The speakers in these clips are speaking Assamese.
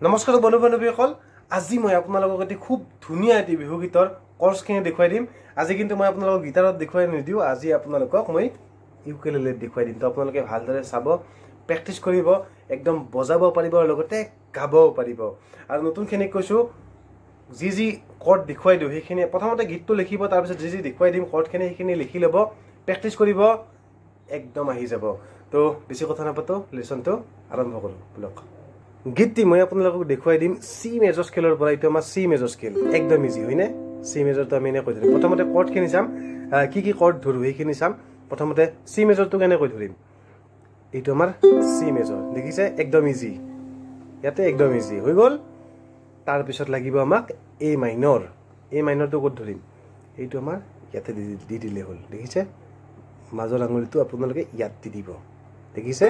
নমস্কাৰ বন্ধু বান্ধৱীসকল, আজি মই আপোনালোকক এটি খুব ধুনীয়া এটি বিহু গীতৰ কোৰ্সখিনি দেখুৱাই দিম। আজি কিন্তু মই আপোনালোকক গিটাৰত দেখুৱাই নিদিওঁ, আজি আপোনালোকক মই ইউকেলেলেত দেখুৱাই দিম। তো আপোনালোকে ভালদৰে চাব, প্ৰেক্টিছ কৰিব, একদম বজাব পাৰিব আৰু লগতে গাবও পাৰিব। আৰু নতুনখিনি কৈছোঁ, যি কৰ্ড দেখুৱাই দিওঁ সেইখিনি প্ৰথমতে গীতটো লিখিব, তাৰপিছত যি দেখুৱাই দিম কৰ্ডখিনি সেইখিনি লিখি ল'ব, প্ৰেক্টিছ কৰিব, একদম আহি যাব। তো বেছি কথা নাপাতো, লেচনটো আৰম্ভ কৰোঁ ব্লক। গীতটি মই আপোনালোকক দেখুৱাই দিম চি মেজৰ স্কেলৰ পৰা। এইটো আমাৰ চি মেজৰ স্কেল, একদম ইজি হয়নে? চি মেজৰটো আমি এনেকৈ ধৰিম। প্ৰথমতে কৰ্ডখিনি চাম, কি কৰ্ড ধৰোঁ সেইখিনি চাম। প্ৰথমতে চি মেজৰটো কেনেকৈ ধৰিম, এইটো আমাৰ চি মেজৰ, দেখিছে একদম ইজি, ইয়াতে একদম ইজি হৈ গ'ল। তাৰপিছত লাগিব আমাক এ মাইনৰ। এ মাইনৰটো ক'ত ধৰিম, এইটো আমাৰ ইয়াতে দি দিলে হ'ল, দেখিছে? মাজৰ আঙুলিটো আপোনালোকে ইয়াত দি দিব, দেখিছে?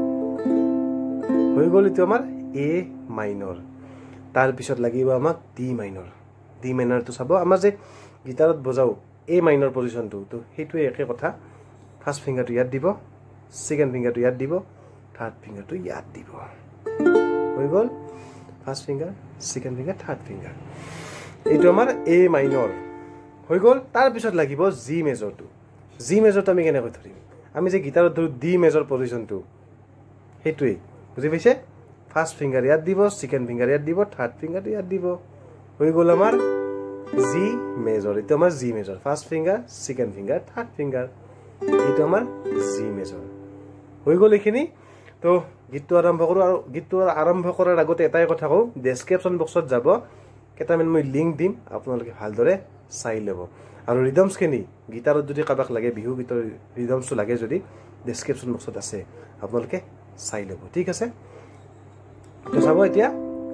হৈ গ'ল, এইটো আমাৰ এ মাইনৰ। তাৰপিছত লাগিব আমাক ডি মাইনৰ। ডি মাইনৰটো চাব, আমাৰ যে গিটাৰত বজাওঁ এ মাইনৰ পজিশ্যনটো, তো সেইটোৱে একে কথা। ফাৰ্ষ্ট ফিংগাৰটো ইয়াত দিব, ছেকেণ্ড ফিংগাৰটো ইয়াত দিব, থাৰ্ড ফিংগাৰটো ইয়াত দিব, হৈ গ'ল। First finger, second finger, third finger, এইটো আমাৰ এ মাইনৰ হৈ গ'ল। তাৰপিছত লাগিব জি মেজৰটো। জি মেজৰটো আমি কেনেকৈ ধৰিম, আমি যে গিটাৰত ধৰোঁ ডি মেজৰ পজিশ্যনটো, সেইটোৱেই, বুজি পাইছে? ফাৰ্ষ্ট ফিংগাৰ ইয়াত দিব, ছেকেণ্ড ফিংগাৰ ইয়াত দিব, থাৰ্ড ফিংগাৰটো ইয়াত দিব, হৈ গ'ল আমাৰ জি মেজৰ। এইটো আমাৰ G major, first finger, second finger, third finger, এইটো আমাৰ জি মেজৰ হৈ গ'ল এইখিনি। তো গীতটো আৰম্ভ কৰোঁ। আৰু গীতটো আৰম্ভ কৰাৰ আগতে এটাই কথা কওঁ, ডেছক্ৰিপশ্যন বক্সত যাব, কেইটামান মই লিংক দিম, আপোনালোকে ভালদৰে চাই ল'ব। আৰু ৰিদমছখিনি গীটাৰত যদি কাৰোবাক লাগে, বিহু গীতৰ ৰিদমছটো লাগে যদি, ডেছক্ৰিপশ্যন বক্সত আছে, আপোনালোকে চাই ল'ব, ঠিক আছে? তো চাব এতিয়া,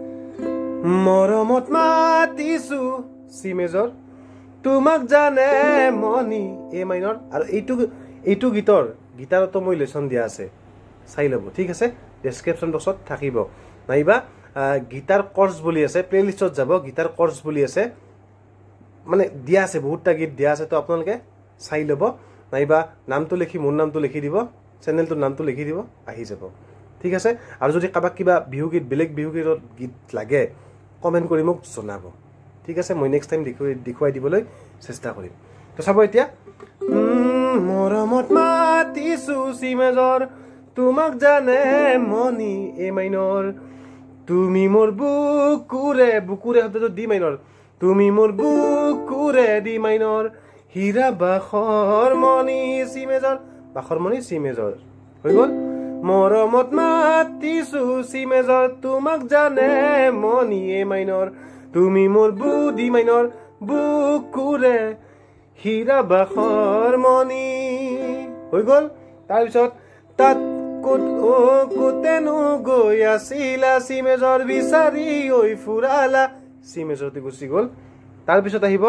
মৰমত মাতিছো চি মেজৰ, তোমাক জানে মনি এ মাইনৰ। আৰু এইটো গীতৰ গিটাৰতো মই লেচন দিয়া আছে, চাই ল'ব, ঠিক আছে? ডেছক্ৰিপশ্যন বক্সত থাকিব, নাইবা গীটাৰ কৰ্ছ বুলি আছে, প্লেলিষ্টত যাব, গীটাৰ কৰ্ছ বুলি আছে, মানে দিয়া আছে, বহুতটা গীত দিয়া আছে। তো আপোনালোকে চাই ল'ব, নাইবা নামটো লিখি, মোৰ নামটো লিখি দিব, চেনেলটোৰ নামটো লিখি দিব, আহি যাব, ঠিক আছে? আৰু যদি কাৰোবাক কিবা বিহুগীত, বেলেগ বিহুগীতৰ গীত লাগে, কমেণ্ট কৰি মোক জনাব, ঠিক আছে? মই নেক্সট টাইম দেখুৱাই দিবলৈ চেষ্টা কৰিম। তো চাব এতিয়া, মৰমত মাতিছো চি মেজৰ, তোমাক জানে মনি এ মাইনৰ, তুমি মোৰ বুকুৰে, বুকুৰে শব্দটো ডি মাইনৰ, তুমি মোৰ বুকুৰে ডি মাইনৰ, হীৰা বাখৰ মণি চি মেজৰ, বাখৰ মণি চি মেজৰ, হৈ গ'ল। মৰমত মাতিছো চি মেজৰ, তোমাক জানে মণি এ মাইনৰ, তুমি মোৰ ডি মাইনৰ, বুকুৰে হীৰা বাখৰ মণি, হৈ গ'ল। তাৰপিছত তাত ক'তেনো গৈ আছিলা চি মেজৰ, বিচাৰি ঐ ফুৰালা, চি মেজৰটো গুচি গ'ল। তাৰপিছত আহিব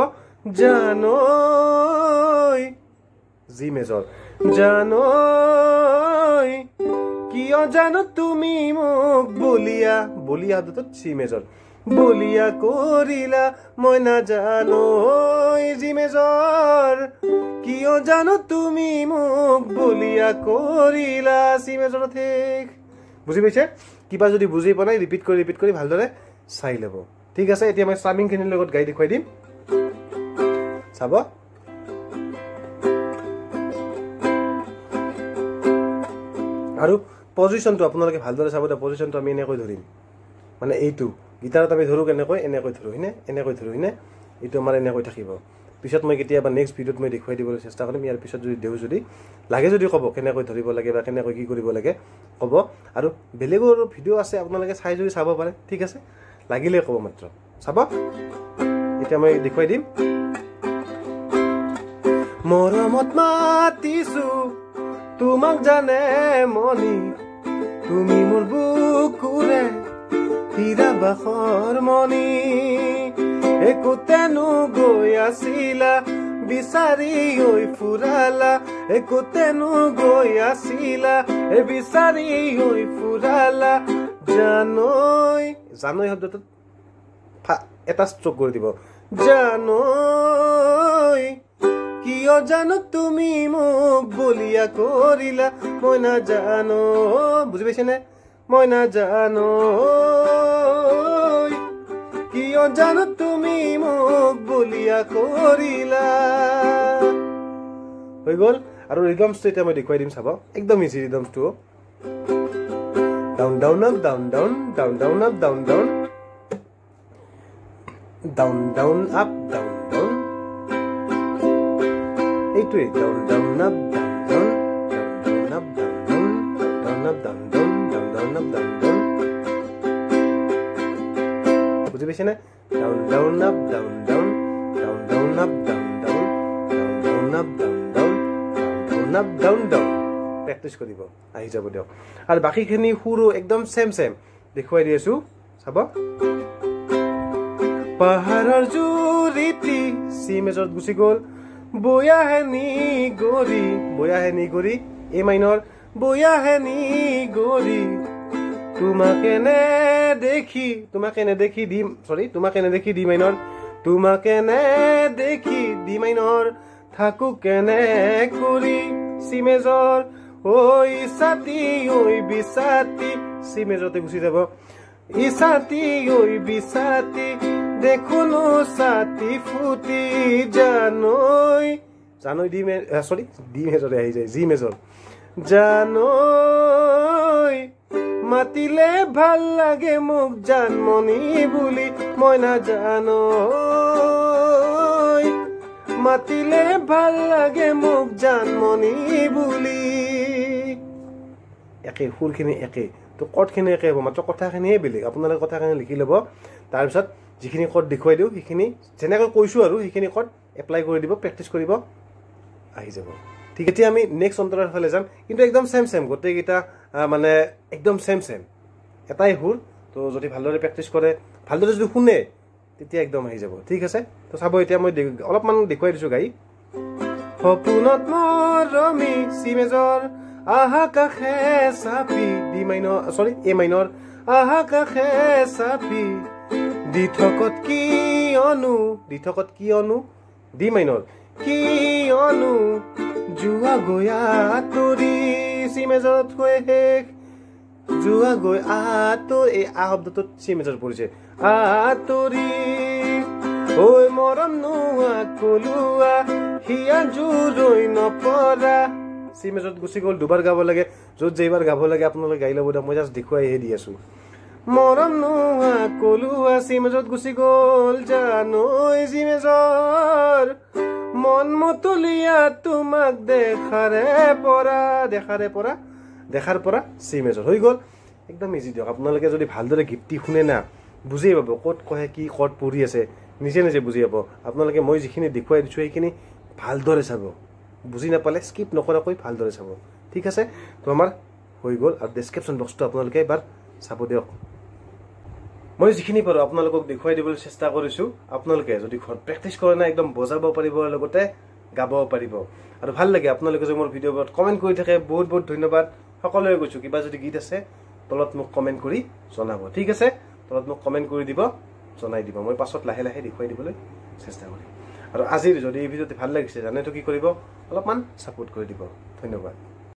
জানৈ, জি মেজৰ, জানৈ কিয় জানো তুমি মোক বলিয়া, বলিয়া শব্দটোত চি মেজৰ, বলিয়া কৰিলা মই নাজানো জি মেজৰ, কিয় জানো তুমি মোক বলিয়া কৰিলা, চি মেজৰ, ঠিক? বুজি পাইছে? কিবা যদি বুজি পোৱা নাই, ৰিপিট কৰি ভালদৰে চাই ল'ব, ঠিক আছে? এতিয়া মই ষ্ট্ৰামিংখিনিৰ লগত গাই দেখুৱাই দিম, চাব। আৰু পজিশ্যনটো আপোনালোকে ভালদৰে চাব, পজিশ্যনটো আমি এনেকৈ ধৰিম, মানে এইটো গিটাৰত আমি ধৰোঁ কেনেকৈ, এনেকৈ ধৰোঁ হয়নে, এনেকৈ ধৰোঁ হয়নে, এইটো আমাৰ এনেকৈ থাকিব। পিছত মই কেতিয়াবা নেক্সট ভিডিঅ'ত মই দেখুৱাই দিবলৈ চেষ্টা কৰিম। ইয়াৰ পিছত যদি দিওঁ, যদি লাগে যদি ক'ব কেনেকৈ ধৰিব লাগে বা কেনেকৈ কি কৰিব লাগে ক'ব। আৰু বেলেগৰ ভিডিঅ' আছে, আপোনালোকে চাই যদি চাব পাৰে, ঠিক আছে? লাগিলে ক'ব মাত্ৰ, চাব। এতিয়া মই দেখুৱাই দিম, মৰমত মাতিছো তোমাক জানে মনি, তুমি মোৰ বুকুৰে হীৰা বাখৰ মণি, একোতেনো গৈ আছিলা, বিচাৰি ঐ ফুৰালা, একোতেনো গৈ আছিলা, বিচাৰি ঐ ফুৰালা, জানৈ, জানৈ শব্দটোত এটা ষ্ট্ৰক কৰি দিব, জানৈ কিয় জানো তুমি মোক বলিয়া কৰিলা, মই নাজানো, বুজি পাইছেনে? মই নাজানো জানো তুমি মোক বলিয়া কৰিলা হৈ গ'ল আৰু ৰিদমছটো এতিয়া মই দেখুৱাই দিম চাব একদম ইজি ৰিদমছটো down down up down down down down up down down down down up down down এইটোৱে down down up down down down up down down down up down down down up down down বুজি পাইছে না down down up down down down down up down down down down up down down down up down down practice কৰিব আহি যাব দিয়ক আৰু বাকীখিনি সুৰো একদম সেম দেখুৱাই দি আছো চাব পাহাৰৰ জুৰিটি চি মেজৰত গুচি গ'ল বয়াহেনি গৰি এ মাইনৰ বয়াহেনি গৰি তোমাকে নেদেখি ডি মাইনৰ তোমাকে নেদেখি ডি মাইনৰ থাকো কেনে কৰি চি মেজৰ ঐ সাথী ঐ বিসাথী চি মেজৰতে গুচি যাব ই সাথী ঐ বিসাথী দেখোনো সাথী ফুটি জানৈ ডি মেজৰে আহি যায় জি মেজৰ জানৈ মাতিলে ভাল লাগে মোক জানমণি বুলি মই নাজানো মাতিলে ভাল লাগে মোক জানমণি বুলি একে সুৰখিনি একে তো কৰ্ডখিনি একে হ'ব মাত্ৰ কথাখিনিহে বেলেগ আপোনালোকে কথাখিনি লিখি ল'ব তাৰপিছত যিখিনি কৰ্ড দেখুৱাই দিওঁ সেইখিনি যেনেকৈ কৈছোঁ আৰু সেইখিনি কৰ্ড এপ্লাই কৰি দিব প্ৰেক্টিছ কৰিব আহি যাব ঠিক এতিয়া আমি নেক্সট অন্তৰৰ ফালে যাম কিন্তু একদম সেম গোটেইকেইটা মানে একদম সেম এটাই সুৰ তো যদি ভালদৰে প্ৰেক্টিছ কৰে ভালদৰে যদি শুনে তেতিয়া একদম আহি যাব ঠিক আছে তো চাব এতিয়া মই অলপমান দেখুৱাই দিছোঁ গাই সপোনত মৰমি চি মেজৰ আহা কাষে চাপি ডি মাইনৰ এ মাইনৰ আহা কাষে চাপি দি থকত কিয়নো ডি মাইনৰ কিয়নো যোৱা গৈ আঁতৰি চি মেজৰত গৈ শেষ যোৱা গৈ এই শব্দটোত চি মেজৰ পৰিছে আঁতৰি ঐ মৰম নোৱা কলোৱা হিয়া জোৰৈ নপৰা চি মেজৰত গুচি গ'ল দুবাৰ গাব লাগে য'ত যেইবাৰ গাব লাগে আপোনালোকে গাই ল'ব দিয়ক মই জাষ্ট দেখুৱাইহে দি আছো মৰম নোৱা কলোৱা চি মেজৰত গুচি গ'ল জানৈ চি মেজৰ মন মতলীয়া তোমাক দেখাৰ পৰা চি মেজৰ হৈ গ'ল একদম ইজি দিয়ক আপোনালোকে যদি ভালদৰে গীতটি শুনে না বুজি পাব ক'ত কয় কি কৰ্ড পঢ়ি আছে নিজে বুজি পাব আপোনালোকে মই যিখিনি দেখুৱাই দিছোঁ সেইখিনি ভালদৰে চাব বুজি নাপালে স্কিপ নকৰাকৈ ভালদৰে চাব ঠিক আছে তো আমাৰ হৈ গ'ল আৰু ডেছক্ৰিপশ্যন বক্সটো আপোনালোকে এবাৰ চাব দিয়ক মই যিখিনি পাৰোঁ আপোনালোকক দেখুৱাই দিবলৈ চেষ্টা কৰিছোঁ আপোনালোকে যদি ঘৰত প্ৰেক্টিছ কৰে না একদম বজাব পাৰিব লগতে গাব পাৰিব আৰু ভাল লাগে আপোনালোকে যে মোৰ ভিডিঅ'বোৰত কমেণ্ট কৰি থাকে বহুত ধন্যবাদ সকলোৱে কৈছোঁ কিবা যদি গীত আছে তলত মোক কমেণ্ট কৰি জনাব ঠিক আছে তলত মোক কমেণ্ট কৰি দিব জনাই দিব মই পাছত লাহে দেখুৱাই দিবলৈ চেষ্টা কৰিম আৰু আজিৰ যদি এই ভিডিঅ'টো ভাল লাগিছে জানেতো কি কৰিব অলপমান ছাপোৰ্ট কৰি দিব ধন্যবাদ